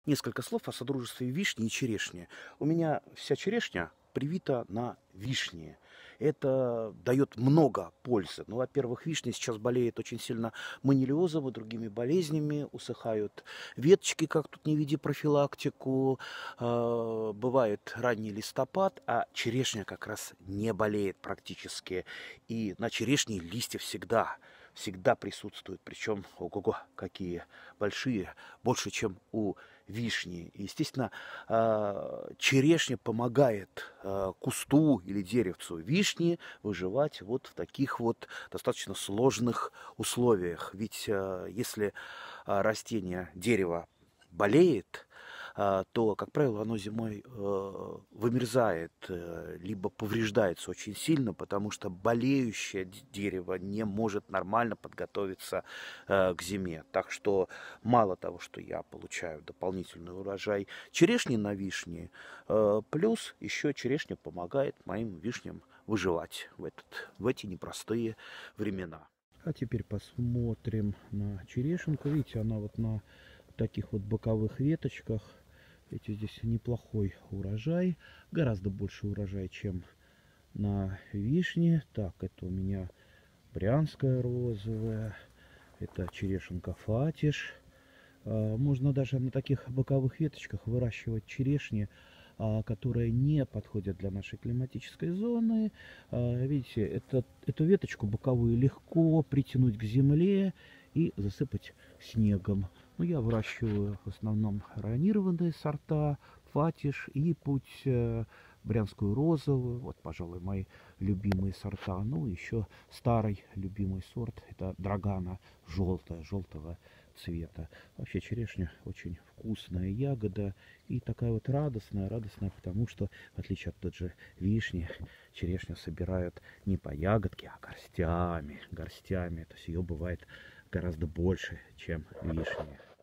Несколько слов о содружестве вишни и черешни. У меня вся черешня привита на вишне. Это дает много пользы. Ну, во-первых, вишня сейчас болеет очень сильно манилиозом и другими болезнями. Усыхают веточки, как тут не види профилактику. Бывает ранний листопад, а черешня как раз не болеет практически. И на черешне листья всегда присутствуют. Причем, ого-го, какие большие, больше, чем у вишни. И, естественно, черешня помогает кусту или деревцу вишни выживать вот в таких вот достаточно сложных условиях. Ведь если растение, дерево болеет, то, как правило, оно зимой вымерзает, либо повреждается очень сильно, потому что болеющее дерево не может нормально подготовиться к зиме. Так что мало того, что я получаю дополнительный урожай черешни на вишне, плюс еще черешня помогает моим вишням выживать в эти непростые времена. А теперь посмотрим на черешенку. Видите, она вот на таких вот боковых веточках. Видите, здесь неплохой урожай. Гораздо больше урожая, чем на вишне. Так, это у меня брянская розовая. Это черешенка фатиш. Можно даже на таких боковых веточках выращивать черешни, которые не подходят для нашей климатической зоны. Видите, эту веточку боковую легко притянуть к земле и засыпать снегом. Но я выращиваю в основном районированные сорта, фатиш и путь брянскую розовую. Вот, пожалуй, мои любимые сорта. Ну, еще старый любимый сорт, это драгана желтого цвета. Вообще черешня очень вкусная ягода и такая вот радостная, потому что, в отличие от той же вишни, черешню собирают не по ягодке, а горстями. То есть ее бывает гораздо больше, чем вишни.